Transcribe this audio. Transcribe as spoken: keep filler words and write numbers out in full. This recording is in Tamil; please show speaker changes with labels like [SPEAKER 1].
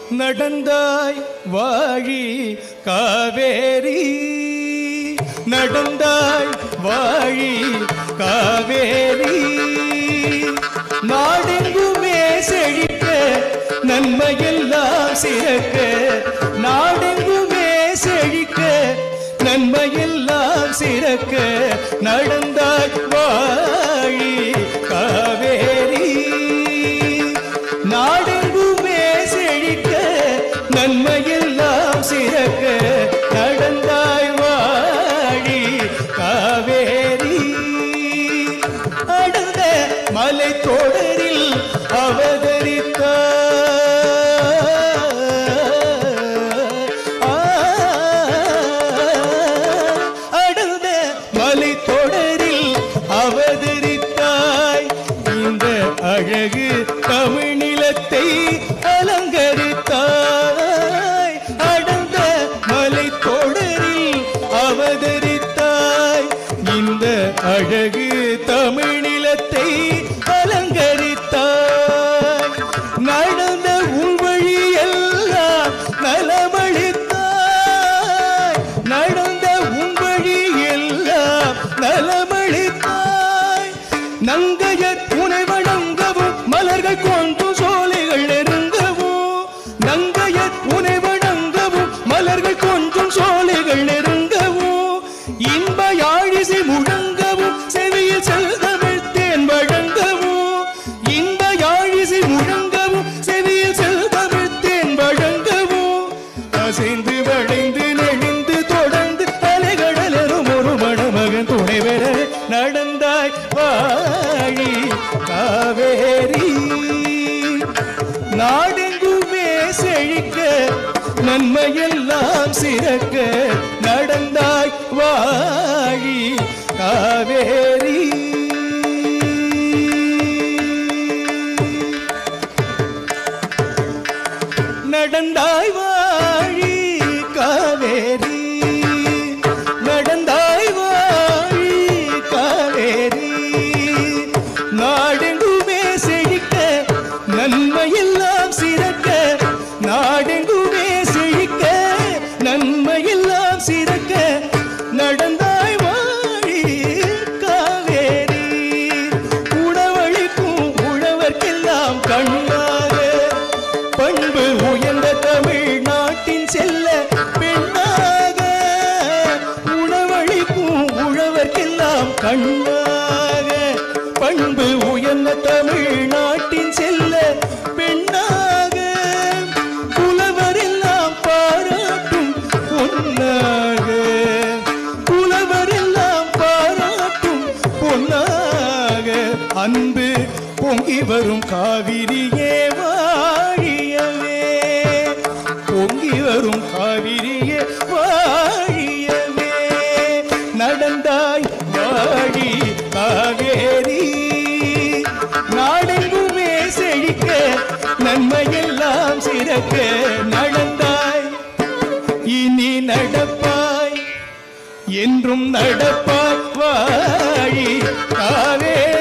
[SPEAKER 1] நடந்தாய் வாழி காவேரி நடந்தாய் வாழி காவேரி நாடெங்குமே செழிக்க நன்மையெல்லாம் சிறக்க நாடெங்குமே செழிக்க நன்மையெல்லாம் சிறக்க நடந்தாய் வாழி காவேரி நாடெங்குமே செழிக்க நன்மையெல்லாம் சிறக்க நடந்தாய் வாழி காவேரி அடுத்த மலை தொடரில் அவதரித்தாய் அடுத்த மலை தொடரில் அவதரித்தாய் இந்த அழகு தமிழ் நிலத்தை அலங்கரித்தாய் அடர்ந்த மலை தொடரில் அவதரித்தாய் இந்த அழகு தமிழ் நிலத்தை அலங்கரித்தாய் நடந்த உன் வழி எல்லாம் நலமளித்தாய் நடந்த உன் வழி எல்லாம் நலமளித்தாய் நங்கைய துணை வணங்கவும் மலர்கள் கொண்டு சோலைகள் நெருங்கவும் நங்கைய துணை வணங்கவும் மலர்கள் கொஞ்சம் சோலைகள் நெருங்கவும் இன்ப யாழிசை முழங்கவும் செவியில் செல்தமிழ் தேன் வழங்கவும் இன்ப யாழிசை முழங்கவும் செவியில் செல்தமிழ் தேன் வழங்கவும் அசைந்து வளைந்து நெளிந்து தொடர்ந்து அலைகடலும் ஒரு மணமகன் துணை பெற நடந்தாய் வாழி காவேரி நாடெங்குமே செழிக்க நன்மையெல்லாம் சிறக்க நடந்தாய் வாழி காவேரி நடந்தாய் வாழி காவேரி நடந்தாய் வாழி காவேரி நாடெங்குமே செழிக்க நன்மையெல்லாம் சிறக்க நாடெங்குமே செழிக்க நன்மையெல்லாம் சிறக்க நடந்தாய் வாழி காவேரி உணவளிக்கும் உழவர்க்கெல்லாம் கண்ணாக பண்பு உயர்ந்த தமிழ்நாட்டின் செல்ல பெண்ணாக உணவளிக்கும் உழவர்க்கெல்லாம் கண்ணாக பண்பு உயர்ந்த தமிழ்நாட்டின் செல்ல பெண்ணாக புலவரெல்லாம் பாராட்டும் பொன்னாக புலவரெல்லாம் பாராட்டும் பொன்னாக அன்பு பொங்கி வரும் காவிரியே வாழியவே பொங்கி வரும் காவிரியே வாழியவே நடந்தாய் வாழி காவேரி நாடெங்குமே செழிக்க நன்மையெல்லாம் சிறக்க நடந்தாய் இனி நடப்பாய் என்றும் நடப்பாய் வாழி காவேரி